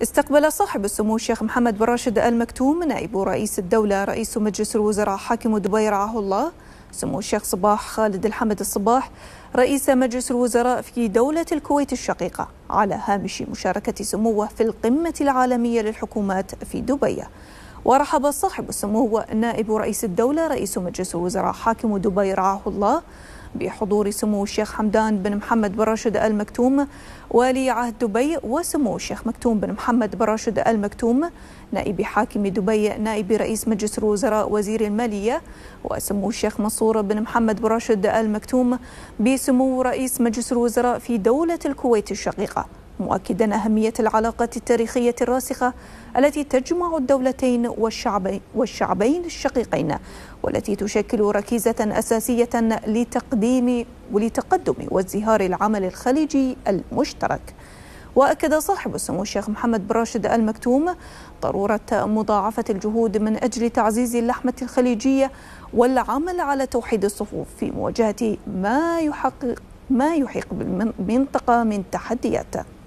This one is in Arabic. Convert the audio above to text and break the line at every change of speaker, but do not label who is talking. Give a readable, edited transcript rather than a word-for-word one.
استقبل صاحب السمو الشيخ محمد بن راشد آل مكتوم نائب رئيس الدولة رئيس مجلس الوزراء حاكم دبي رعاه الله سمو الشيخ صباح خالد الحمد الصباح رئيس مجلس الوزراء في دولة الكويت الشقيقة على هامش مشاركة سموه في القمة العالمية للحكومات في دبي. ورحب صاحب السمو نائب رئيس الدولة رئيس مجلس الوزراء حاكم دبي رعاه الله بحضور سمو الشيخ حمدان بن محمد بن راشد آل مكتوم والي عهد دبي، وسمو الشيخ مكتوم بن محمد بن راشد آل مكتوم نائب حاكم دبي نائب رئيس مجلس الوزراء وزير المالية، وسمو الشيخ منصور بن محمد بن راشد آل مكتوم بسمو رئيس مجلس الوزراء في دولة الكويت الشقيقة، مؤكدا أهمية العلاقات التاريخية الراسخة التي تجمع الدولتين والشعبين الشقيقين، والتي تشكل ركيزة أساسية لتقدم وازدهار العمل الخليجي المشترك. وأكد صاحب السمو الشيخ محمد بن راشد آل مكتوم ضرورة مضاعفة الجهود من أجل تعزيز اللحمة الخليجية والعمل على توحيد الصفوف في مواجهة ما يحيق بالمنطقة من تحديات.